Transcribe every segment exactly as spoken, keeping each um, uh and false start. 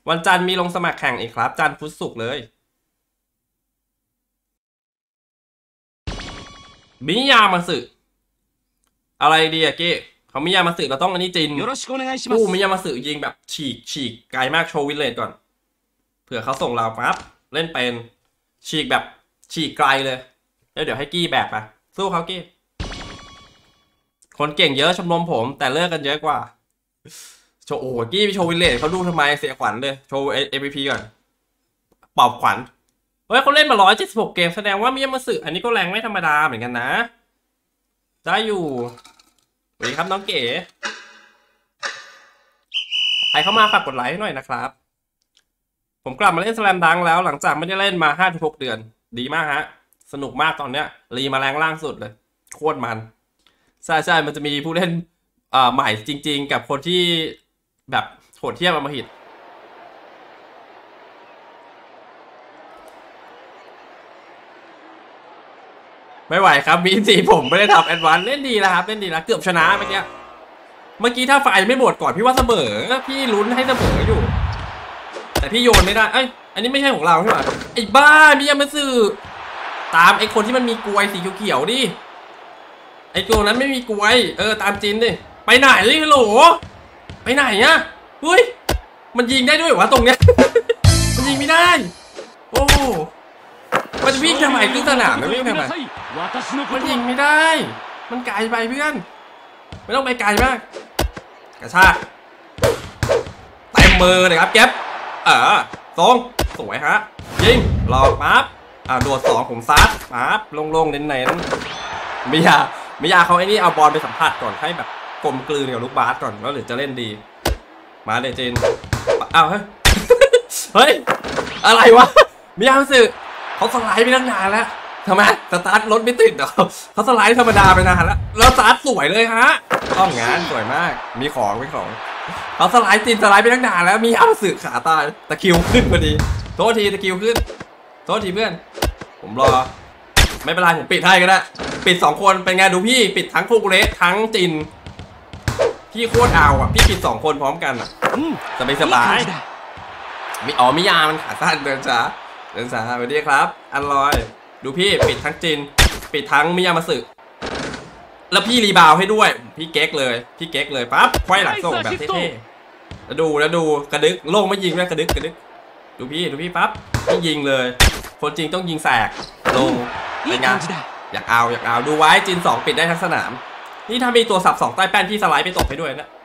วันจันทร์มีลงสมัครแข่งอีกครับจันทร์พุธศุกร์เลยมิยามาสึอะไรดีอะเก้เขามิยามาสึเราต้องอันนี้จินกู้มิยามาสึยิงแบบฉีกฉีกไกลมากโชว์วิลเลจก่อนเผื่อเขาส่งเราปั๊บเล่นเป็นฉีกแบบฉีกไกลเลยแล้วเดี๋ยวให้กี้แบกไปสู้เขากี้คนเก่งเยอะชมรมผมแต่เลิกกันเยอะกว่าโชว์โอ้กี้ไปโชว์วิลเลจเขาดูทำไมเสียขวัญเลยโชว์เอพีพีก่อนปอบขวัญเฮ้ยเขาเล่นมาร้อยเจ็ดสิบหกเกมแสดงว่ามิยามาสึอันนี้ก็แรงไม่ธรรมดาเหมือนกันนะได้อยู่สวัสดีครับน้องเก๋ใครเข้ามาฝากกดไลค์ให้หน่อยนะครับผมกลับมาเล่นสแลมดังแล้วหลังจากไม่ได้เล่นมา ห้าถึงหก เดือนดีมากฮะสนุกมากตอนเนี้ยรีมาแรงล่างสุดเลยโคตรมันใช่ใช่มันจะมีผู้เล่นอ่าใหม่จริงๆกับคนที่แบบโหดเทียบอมหิตไม่ไหวครับมีสีผมไม่ได้ทำแอดวานซ์เล่นดีแล้วครับเล่นดีแล้วเกือบชนะเมื่อกี้เมื่อกี้ถ้าไฟไม่หมดก่อนพี่ว่าเสมอพี่ลุ้นให้เสมออยู่แต่พี่โยนไม่ได้เอ้ยอันนี้ไม่ใช่ของเราใช่ไหมไอ้บ้ามิยามาสึตามไอ้คนที่มันมีกลวยสีเขียวๆดิไอ้ตัวนั้นไม่มีกลวยเออตามจินดิไปไหนฮัลโหลไปไหนอะเฮ้ยมันยิงได้ด้วยวะตรงเนี้ยมันยิงไม่ได้โอ้มันจะวิ่งทำไมขึ้นสนามไม่วิ่งทำไมมันยิงไม่ได้มันไกลไปเพื่อนไม่ต้องไปไกลมากกระชากเต็มมือเลยครับเก็บเออทรงสวยฮะยิงหลอกปั๊บอ่าโดดสองผมซัดปั๊บลงๆเน้นๆมิยามิยาเขาไอ้นี่เอาบอลไปสัมผัสก่อนให้แบบกลมกลืนกับลูกบาสก่อนแล้วหรือจะเล่นดีมาเลยเจนอ้าวเฮ้ยเฮ้ยอะไรวะมิยาสึเขาสไลด์ไปตั้งนานแล้วทำไมสตาร์ทรถไม่ติดเหรอเขาสไลด์ธรรมดาไปนานแล้วแล้วสตาร์ทสวยเลยฮะต้องงานสวยมากมีของมีของเขาสไลด์ติดสไลด์ไปตั้งนานแล้วมีอาสึขาตายตะคิวขึ้นพอดีโทษทีตะคิวขึ้นโทษทีเพื่อนผมรอไม่เป็นไรผมปิดให้ก็ได้ปิดสองคนเป็นไงดูพี่ปิดทั้งฟูกุเรสทั้งจินพี่โคตรเอาอ่ะพี่ปิดสองคนพร้อมกันอ่ะสบายสบายมีอ๋อมิยามันขาสั้นเดินช้าเดินช้าสวัสดีครับอันลอยดูพี่ปิดทั้งจินปิดทั้งมิยามาสึแล้วพี่รีบาวให้ด้วยพี่เก๊กเลยพี่เก๊กเลยปั๊บไขว้หลังส่งแบบเท่ๆแล้วดูแล้วดูกระดึกโล่งไม่ยิงด้วยกระดึกกระดึกดูพี่ดูพี่ปั๊บพี่ยิงเลยคนจริงต้องยิงแสกลงเป็นไงอยากเอาอยากเอาดูไว้จินสองปิดได้ทั้งสนามนี่ถ้ามีตัวสับสองใต้แป้นพี่สไลด์ไปตกให้ด้วยนะ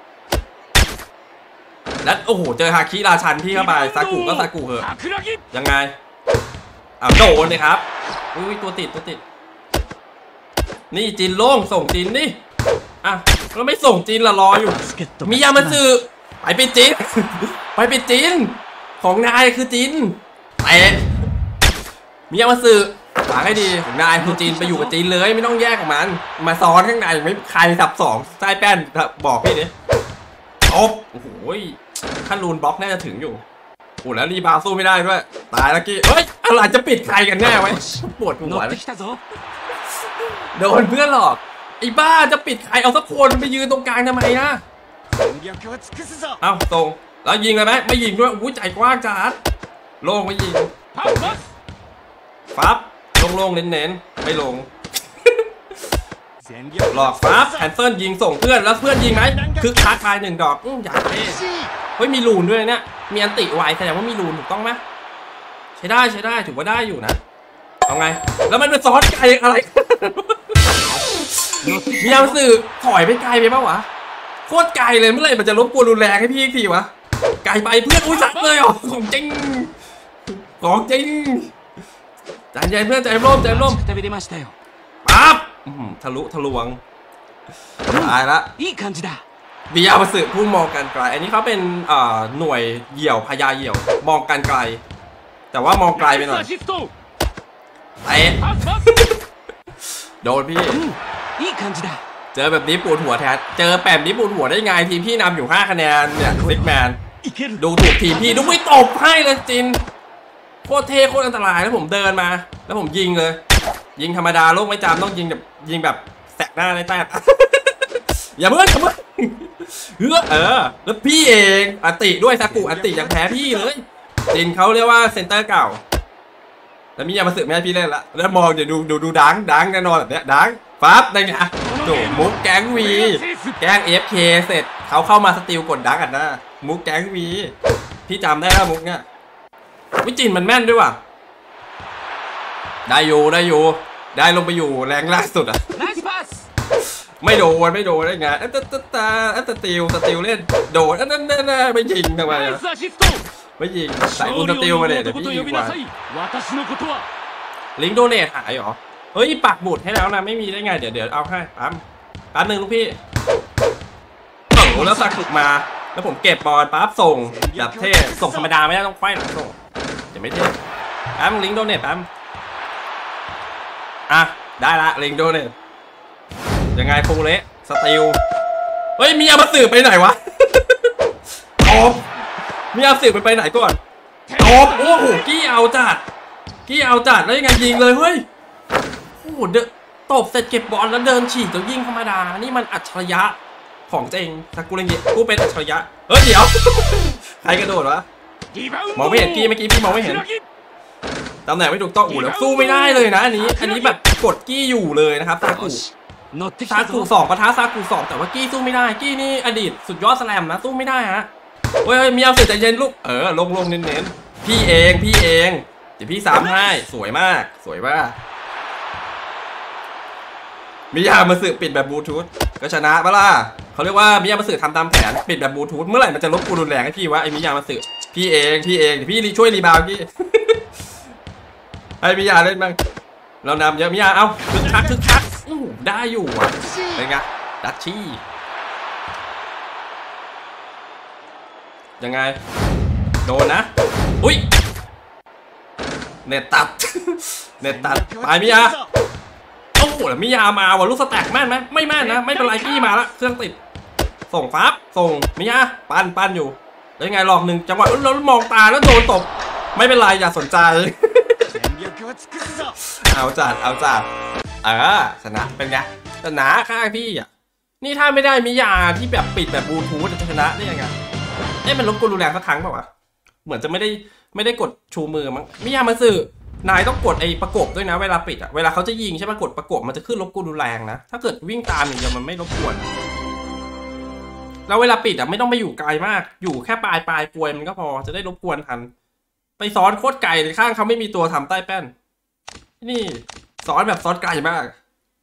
แล้วโอ้โหเจอฮาคิราชันพี่เข้าไปซากุก็ซากุเหอะยังไงอ้าวโดนเลยครับอุ้ยตัวติดตัวติดนี่จินโล่งส่งจินนี่อ่ะแล้วไม่ส่งจินละรออยู่มิยามาสึไปเป็นจินไปเป็นจินของนายคือจินเตะมิยามาสึฝากให้ดีของนายคือจินไปอยู่กับจินเลยไม่ต้องแยกกับมันมาซ้อนข้างในไม่ใครสับสองใต้แป้นบอกพี่ดิโอ้โหขั้นรูนบล็อกน่าจะถึงอยู่โอ้แล้วรีบาวสู้ไม่ได้ด้วยตายแล้วกี้เฮ้ยอะไรจะปิดใครกันแน่ไว้ปวดหัวเลยโดนเพื่อนหลอกไอ้บ้าจะปิดใครเอาสักคนไปยืนตรงกลางทำไมนะเอ้าตรงแล้วยิงเลยไหมไม่ยิงด้วยอุ้ยใจกว้างจัดโล่งไม่ยิงฟับโล่งๆเน้นๆไม่ลงหลอกฟับแคนเซิลยิงส่งเพื่อนแล้วเพื่อนยิงไหมคึกคักทายหนึ่งดอกอื้ออยากเท่เฮ้ยมีรูนด้วยเนี่ยมีอันติไวแสดงว่ามีรูนถูกต้องไหมใช้ได้ใช้ได้ถือว่าได้อยู่นะเอาไงแล้วมันเป็นซอสไก่อะไรมียาสื่อถอยไปไกลไปป่าววะโคตรไกลเลยเมื่อไหร่มันจะรบกวนรุนแรงให้พี่อีกทีวะไกลไปเพื่อนอุ้ยสัตว์เลยอ๋อของจริงของจริงใจเย็นเพื่อนใจร่มใจร่มปั๊บทะลุทะลวงตายละวิยามาสึผู้มองกันไกลอันนี้เขาเป็นหน่วยเหยี่ยวพญาเหยี่ยวมองกันไกลแต่ว่ามองไกลไปหน่อยเตะโดนพี่เจอแบบนี้ปวดหัวแทนเจอแบบนี้ปวดหัวได้ไงทีมพี่นำอยู่ห้าคะแนนเนี่ยซิกแมนดูถูกทีมพี่ดูไม่ตบให้เลยจินโคตรเท่โคตรอันตรายแล้วผมเดินมาแล้วผมยิงเลยยิงธรรมดาโลกไม่จำต้องยิงแบบยิงแบบแสกหน้าในแต้มอย่าเพิ่งอย่าเพิ่งเฮ้อเออแล้วพี่เองอันติด้วยซากุอันติยังแพ้พี่เลยจินเขาเรียกว่าเซนเตอร์เก่าแล้วมียามาสึกไม่ให้พี่เล่นละแล้วมองเดี๋ยวดูดูดูดังดังแน่นอนแบบเนี้ยดังปั๊บได้ไงโจมุกแก๊งวีแก๊งเอฟเคเสร็จเขาเข้ามาสติลกดดังกันนะมุกแก๊งวีพี่จำได้แล้วมุกเนี้ยวิจินมันแม่นด้วยว่ะได้อยู่ได้อยู่ได้ลงไปอยู่แรงล่าสุดอ่ะไม่โดนไม่โดนได้ไงอัตตาตาอัตตาติลสติลเล่นโดนอันนั้นนั่นไม่ยิงทำไมอ่ะไม่ยิงใส่อุลตร้าติลมาเนี่ยเดี๋ยวพี่ยิงกว่าลิงก์โดเนทหายหรอเฮ้ยปักหมุดให้แล้วนะไม่มีได้ไงเดี๋ยวเดี๋ยวเอาให้ปั๊มปั๊มหนึ่งลูกพี่ส่งแล้วสักถุกมาแล้วผมเก็บบอลปั๊บส่งแบบเท่ส่งธรรมดาไม่ได้ต้องไขว้หลังส่งเดี๋ยวไม่เท่ปั๊มลิงก์โดเนทปั๊มอ่ะได้ละลิงก์โดเนทยังไงพงเละสติลเฮ้ยมีอามาสืบไปไหนวะตบมีอาสืบไปไปไหนก่อนตบโอ้โหกี้เอาจัดกี้เอาจัดแล้วยังไงยิงเลยเฮ้ยโอ้โหเดตบเสร็จเก็บบอลแล้วเดินฉีกตัวยิงธรรมดานี่มันอัจฉริยะของจริงซากุระเงะกูเป็นอัจฉริยะเฮ้ยเดี๋ยวใครกระโดดวะมองไม่เห็นกี้เมื่อกี้พี่มองไม่เห็นตำแหน่งไม่ถูกต้องอู่แล้วสู้ไม่ได้เลยนะอันนี้อันนี้แบบกดกี้อยู่เลยนะครับซากุซากุสองปะทะซากุสองแต่ว่ากี้สู้ไม่ได้กี้นี่อดีตสุดยอดสแลมนะสู้ไม่ได้ฮะเฮ้ยมีเอาเสร็จใจเย็นลูกเออลงลงเน้นๆพี่เองพี่เองเดี๋ยวพี่สามให้สวยมากสวยมากมิยามาสึปิดแบบบลูทูธก็ชนะปะล่ะเขาเรียกว่ามิยามาสึทำตามแผนปิดแบบบลูทูธเมื่อไหร่มันจะลบกูรุนแรงให้พี่วะไอ้มิยามาสึพี่เองพี่เองพี่ช่วยรีบาวพี่ให้มิยาเล่นบ้างเรานำเยอะมิยาเอาคึกคักคึกคักได้อยู่อ่ะเป็นไงดัชชี่ยังไงโดนนะอุ้ยเน็ตตัดเน็ตตัดไปมิยาโอ้โหแล้วมิยามาว่ะลูกสแต็กแม่นไหมไม่แม่นนะไม่เป็นไรพี่มาละเครื่องติดส่งปั๊บส่งมิยาปั้นปั้นอยู่แล้วยังไงหลอกหนึ่งจังหวะแล้วมองตาแล้วโดนตบไม่เป็นไรอย่าสนใจเอาจัดเอาจัดเออชนะเป็นไงชนะข้างพี่อ่ะนี่ถ้าไม่ได้มิยาที่แบบปิดแบบบลูทูธจะชนะได้ยังไงเอ๊ะมันลบกดรุนแรงสักครั้งเปล่าวะเหมือนจะไม่ได้ไม่ได้กดชูมือมั้งมิยามาสึนายต้องกดไอ้ประกบด้วยนะเวลาปิดอ่ะเวลาเขาจะยิงใช่ไหมกดประกบมันจะขึ้นลบกดรุนแรงนะถ้าเกิดวิ่งตามอย่างเดียวมันไม่รบกวนแล้วเวลาปิดอ่ะไม่ต้องไปอยู่ไกลมากอยู่แค่ปลายปลายกลวยมันก็พอจะได้รบกวนทันไปซ้อนโคตรไกลเลยข้างเขาไม่มีตัวทำใต้แป้นนี่ซ้อนแบบซ้อนไกลมาก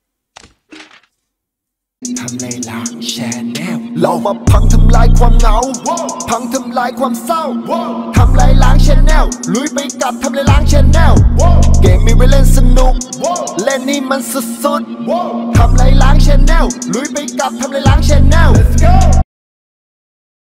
ทำลายล้างแชนแนลเรามาพังทำลายความเหงาพังทำลายความเศร้าทำลายล้างแชนแนลลุยไปกับทำลายล้างแชนแนลเกมมีไว้เล่นสนุกเล่นนี่มันสุดๆทำลายล้างแชนแนลลุยไปกับทำลายล้างแชนแนล